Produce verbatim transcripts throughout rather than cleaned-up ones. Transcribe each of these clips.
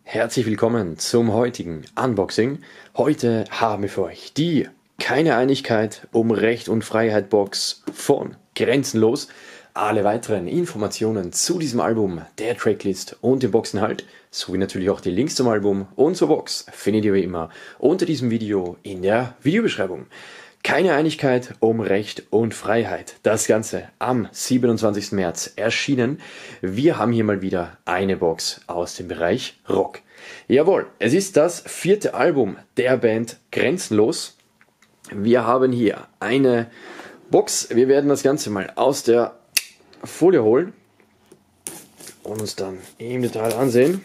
Herzlich willkommen zum heutigen Unboxing. Heute haben wir für euch die Keine Einigkeit um Recht und Freiheit Box von Grenzenlos. Alle weiteren Informationen zu diesem Album, der Tracklist und dem Boxinhalt, sowie natürlich auch die Links zum Album und zur Box findet ihr wie immer unter diesem Video in der Videobeschreibung. Keine Einigkeit um Recht und Freiheit. Das Ganze am siebenundzwanzigsten März erschienen. Wir haben hier mal wieder eine Box aus dem Bereich Rock. Jawohl, es ist das vierte Album der Band Grenzenlos. Wir haben hier eine Box. Wir werden das Ganze mal aus der Folie holen und uns dann im Detail ansehen.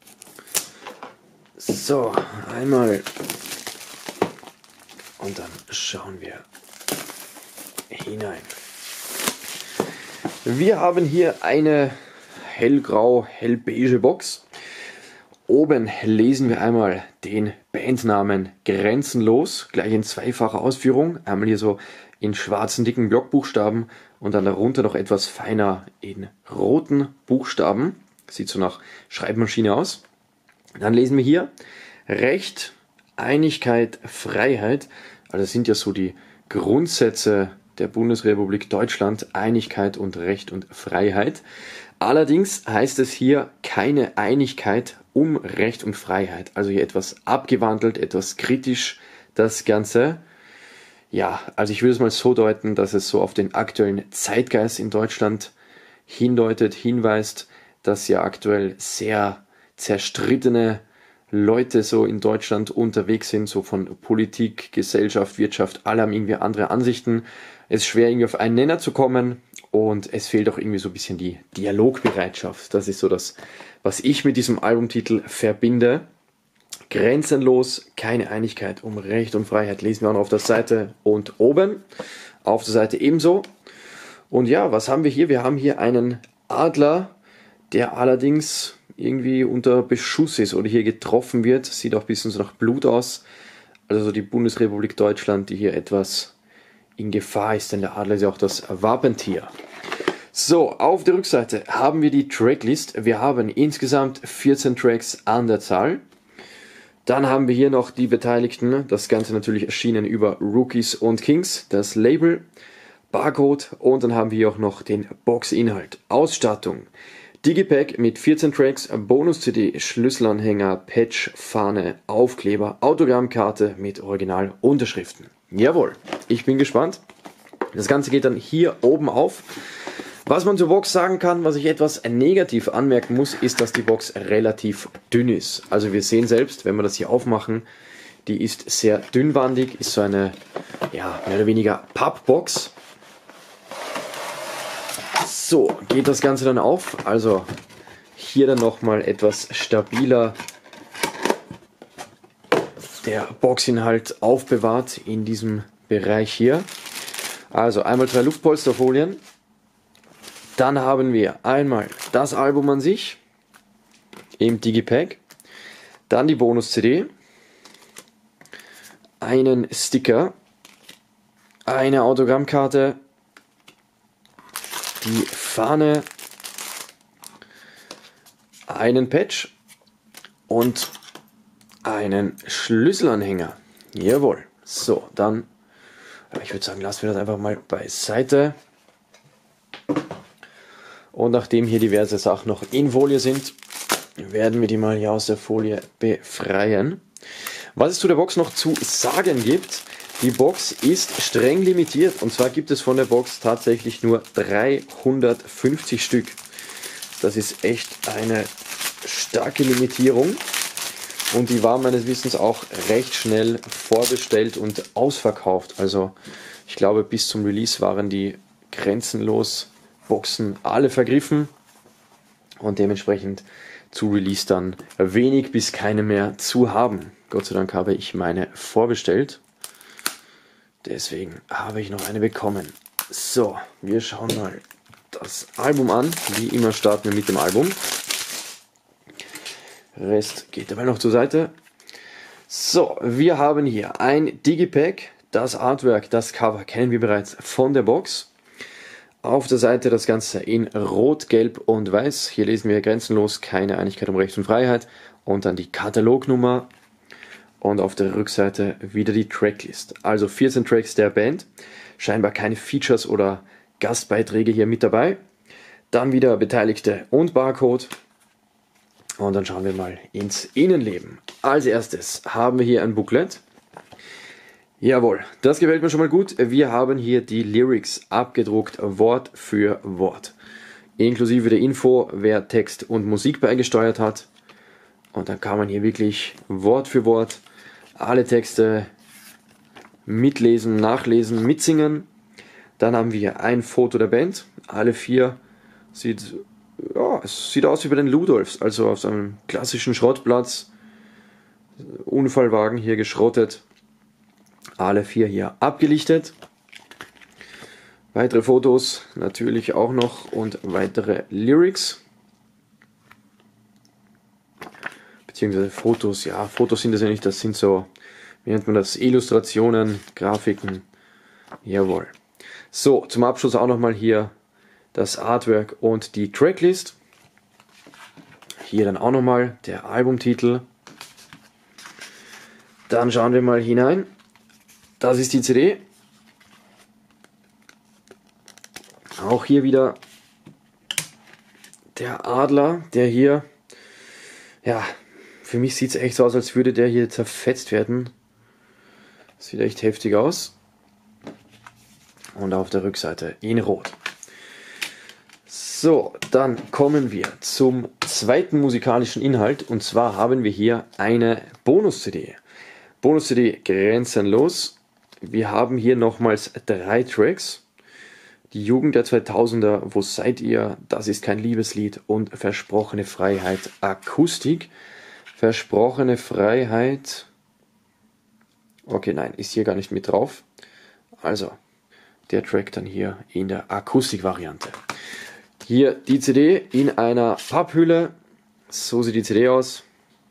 So, einmal. Und dann schauen wir hinein. Wir haben hier eine hellgrau, hellbeige Box. Oben lesen wir einmal den Bandnamen Grenzenlos, gleich in zweifacher Ausführung. Einmal hier so in schwarzen, dicken Blockbuchstaben und dann darunter noch etwas feiner in roten Buchstaben. Sieht so nach Schreibmaschine aus. Dann lesen wir hier Recht, Einigkeit, Freiheit. Also das sind ja so die Grundsätze der Bundesrepublik Deutschland, Einigkeit und Recht und Freiheit. Allerdings heißt es hier keine Einigkeit um Recht und Freiheit. Also hier etwas abgewandelt, etwas kritisch das Ganze. Ja, also ich würde es mal so deuten, dass es so auf den aktuellen Zeitgeist in Deutschland hindeutet, hinweist, dass ja aktuell sehr zerstrittene Leute so in Deutschland unterwegs sind, so von Politik, Gesellschaft, Wirtschaft, alle haben irgendwie andere Ansichten. Es ist schwer irgendwie auf einen Nenner zu kommen und es fehlt auch irgendwie so ein bisschen die Dialogbereitschaft. Das ist so das, was ich mit diesem Albumtitel verbinde. Grenzenlos, keine Einigkeit um Recht und Freiheit lesen wir auch noch auf der Seite und oben, auf der Seite ebenso. Und ja, was haben wir hier? Wir haben hier einen Adler, der allerdings irgendwie unter Beschuss ist oder hier getroffen wird. Sieht auch ein bisschen so nach Blut aus. Also so die Bundesrepublik Deutschland, die hier etwas in Gefahr ist, denn der Adler ist ja auch das Wappentier. So, auf der Rückseite haben wir die Tracklist. Wir haben insgesamt vierzehn Tracks an der Zahl. Dann haben wir hier noch die Beteiligten. Das Ganze natürlich erschienen über Rookies und Kings, das Label, Barcode und dann haben wir hier auch noch den Boxinhalt. Ausstattung. Digipack mit vierzehn Tracks, Bonus-C D, Schlüsselanhänger, Patch, Fahne, Aufkleber, Autogrammkarte mit Originalunterschriften. Jawohl, ich bin gespannt. Das Ganze geht dann hier oben auf. Was man zur Box sagen kann, was ich etwas negativ anmerken muss, ist, dass die Box relativ dünn ist. Also wir sehen selbst, wenn wir das hier aufmachen, die ist sehr dünnwandig, ist so eine, ja, mehr oder weniger Pappbox. So, geht das Ganze dann auf, also hier dann nochmal etwas stabiler der Boxinhalt aufbewahrt in diesem Bereich hier. Also einmal drei Luftpolsterfolien, dann haben wir einmal das Album an sich im Digipack, dann die Bonus-C D, einen Sticker, eine Autogrammkarte, die Fahne, einen Patch und einen Schlüsselanhänger. Jawohl. So, dann, ich würde sagen, lassen wir das einfach mal beiseite. Und nachdem hier diverse Sachen noch in Folie sind, werden wir die mal hier aus der Folie befreien. Was es zu der Box noch zu sagen gibt: Die Box ist streng limitiert und zwar gibt es von der Box tatsächlich nur dreihundertfünfzig Stück. Das ist echt eine starke Limitierung und die war meines Wissens auch recht schnell vorbestellt und ausverkauft. Also ich glaube, bis zum Release waren die Grenzenlos Boxen alle vergriffen und dementsprechend zu Release dann wenig bis keine mehr zu haben. Gott sei Dank habe ich meine vorbestellt. Deswegen habe ich noch eine bekommen. So, wir schauen mal das Album an. Wie immer starten wir mit dem Album. Rest geht dabei noch zur Seite. So, wir haben hier ein Digipack. Das Artwork, das Cover kennen wir bereits von der Box. Auf der Seite das Ganze in Rot, Gelb und Weiß. Hier lesen wir grenzenlos, keine Einigkeit um Recht und Freiheit. Und dann die Katalognummer. Und auf der Rückseite wieder die Tracklist. Also vierzehn Tracks der Band. Scheinbar keine Features oder Gastbeiträge hier mit dabei. Dann wieder Beteiligte und Barcode. Und dann schauen wir mal ins Innenleben. Als erstes haben wir hier ein Booklet. Jawohl, das gefällt mir schon mal gut. Wir haben hier die Lyrics abgedruckt, Wort für Wort. Inklusive der Info, wer Text und Musik beigesteuert hat. Und dann kann man hier wirklich Wort für Wort alle Texte mitlesen, nachlesen, mitsingen. Dann haben wir ein Foto der Band. Alle vier sieht, ja, es sieht aus wie bei den Ludolfs, also auf so einem klassischen Schrottplatz. Unfallwagen hier geschrottet. Alle vier hier abgelichtet. Weitere Fotos natürlich auch noch und weitere Lyrics. Beziehungsweise Fotos, ja, Fotos sind das ja nicht, das sind so, wie nennt man das, Illustrationen, Grafiken. Jawohl. So, zum Abschluss auch nochmal hier das Artwork und die Tracklist. Hier dann auch nochmal der Albumtitel. Dann schauen wir mal hinein. Das ist die C D. Auch hier wieder der Adler, der hier, ja, für mich sieht es echt so aus, als würde der hier zerfetzt werden. Sieht echt heftig aus. Und auf der Rückseite in Rot. So, dann kommen wir zum zweiten musikalischen Inhalt. Und zwar haben wir hier eine Bonus-C D. Bonus-C D grenzenlos. Wir haben hier nochmals drei Tracks. Die Jugend der zweitausender, Wo seid ihr? Das ist kein Liebeslied und Versprochene Freiheit Akustik. Versprochene Freiheit. Okay, nein, ist hier gar nicht mit drauf. Also, der Track dann hier in der Akustikvariante. Hier die C D in einer Papphülle. So sieht die C D aus.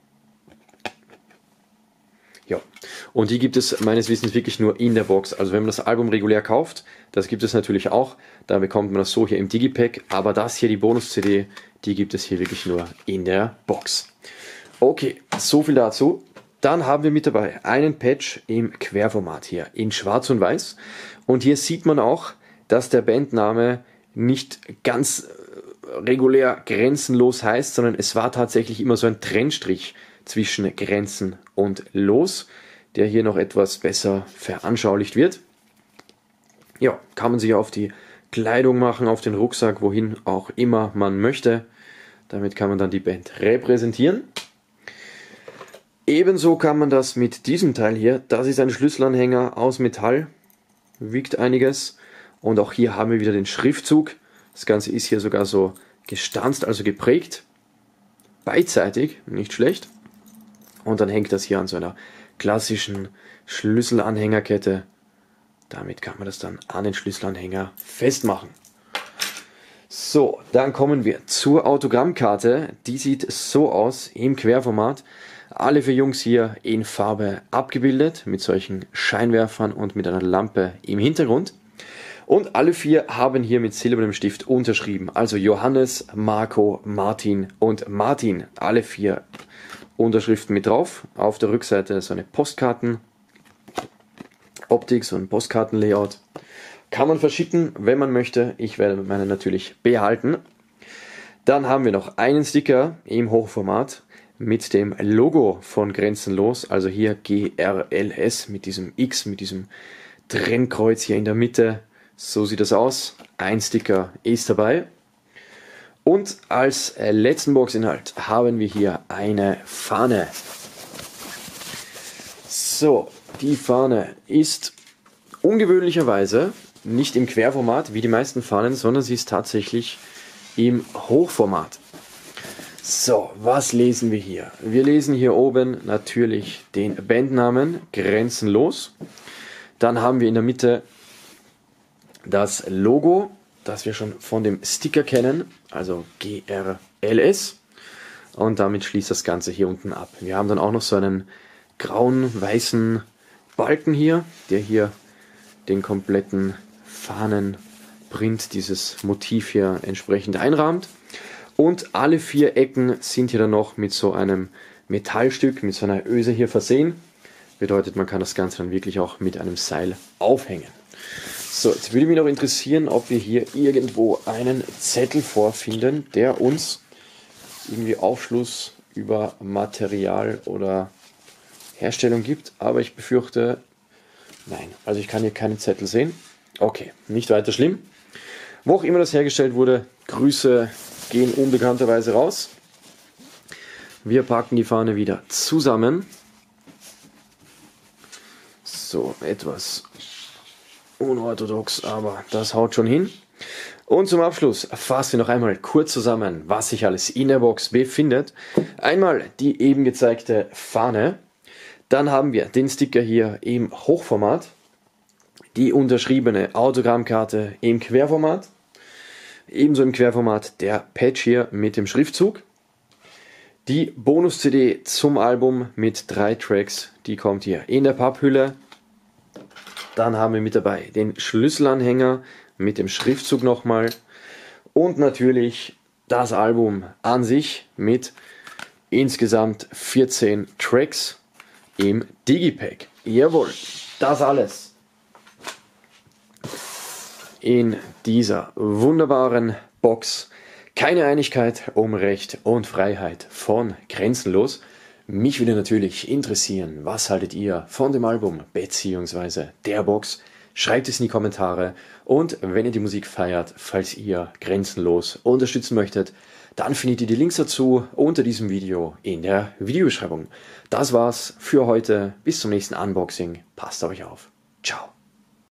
Ja, und die gibt es meines Wissens wirklich nur in der Box. Also wenn man das Album regulär kauft, das gibt es natürlich auch, da bekommt man das so hier im Digipack, aber das hier, die Bonus-C D, die gibt es hier wirklich nur in der Box. Okay, so viel dazu. Dann haben wir mit dabei einen Patch im Querformat hier, in Schwarz und Weiß. Und hier sieht man auch, dass der Bandname nicht ganz regulär grenzenlos heißt, sondern es war tatsächlich immer so ein Trennstrich zwischen Grenzen und Los, der hier noch etwas besser veranschaulicht wird. Ja, kann man sich auf die Kleidung machen, auf den Rucksack, wohin auch immer man möchte. Damit kann man dann die Band repräsentieren. Ebenso kann man das mit diesem Teil hier, das ist ein Schlüsselanhänger aus Metall, wiegt einiges. Und auch hier haben wir wieder den Schriftzug. Das Ganze ist hier sogar so gestanzt, also geprägt. Beidseitig, nicht schlecht. Und dann hängt das hier an so einer klassischen Schlüsselanhängerkette. Damit kann man das dann an den Schlüsselanhänger festmachen. So, dann kommen wir zur Autogrammkarte. Die sieht so aus im Querformat. Alle vier Jungs hier in Farbe abgebildet, mit solchen Scheinwerfern und mit einer Lampe im Hintergrund. Und alle vier haben hier mit silbernem Stift unterschrieben. Also Johannes, Marco, Martin und Martin. Alle vier Unterschriften mit drauf. Auf der Rückseite so eine Postkartenoptik, so ein Postkartenlayout. Kann man verschicken, wenn man möchte. Ich werde meine natürlich behalten. Dann haben wir noch einen Sticker im Hochformat mit dem Logo von Grenzenlos. Also hier G R L S mit diesem X, mit diesem Trennkreuz hier in der Mitte. So sieht das aus. Ein Sticker ist dabei. Und als letzten Boxinhalt haben wir hier eine Fahne. So, die Fahne ist ungewöhnlicherweise nicht im Querformat wie die meisten Fahnen, sondern sie ist tatsächlich im Hochformat. So, was lesen wir hier? Wir lesen hier oben natürlich den Bandnamen Grenzenlos. Dann haben wir in der Mitte das Logo, das wir schon von dem Sticker kennen, also G R L S. Und damit schließt das Ganze hier unten ab. Wir haben dann auch noch so einen grauen, weißen Balken hier, der hier den kompletten Fahnen Print dieses Motiv hier entsprechend einrahmt. Und alle vier Ecken sind hier dann noch mit so einem Metallstück, mit so einer Öse hier versehen. Bedeutet, man kann das Ganze dann wirklich auch mit einem Seil aufhängen. So, jetzt würde mich noch interessieren, ob wir hier irgendwo einen Zettel vorfinden, der uns irgendwie Aufschluss über Material oder Herstellung gibt. Aber ich befürchte, nein. Also ich kann hier keinen Zettel sehen. Okay, nicht weiter schlimm. Wo auch immer das hergestellt wurde, Grüße gehen unbekannterweise raus. Wir packen die Fahne wieder zusammen. So, etwas unorthodox, aber das haut schon hin. Und zum Abschluss fassen wir noch einmal kurz zusammen, was sich alles in der Box befindet. Einmal die eben gezeigte Fahne. Dann haben wir den Sticker hier im Hochformat. Die unterschriebene Autogrammkarte im Querformat. Ebenso im Querformat der Patch hier mit dem Schriftzug. Die Bonus-C D zum Album mit drei Tracks, die kommt hier in der Papphülle. Dann haben wir mit dabei den Schlüsselanhänger mit dem Schriftzug nochmal. Und natürlich das Album an sich mit insgesamt vierzehn Tracks im Digipack. Jawohl, das alles in dieser wunderbaren Box. Keine Einigkeit um Recht und Freiheit von Grenzenlos. Mich würde natürlich interessieren, was haltet ihr von dem Album bzw. der Box? Schreibt es in die Kommentare und wenn ihr die Musik feiert, falls ihr Grenzenlos unterstützen möchtet, dann findet ihr die Links dazu unter diesem Video in der Videobeschreibung. Das war's für heute. Bis zum nächsten Unboxing. Passt auf euch auf. Ciao.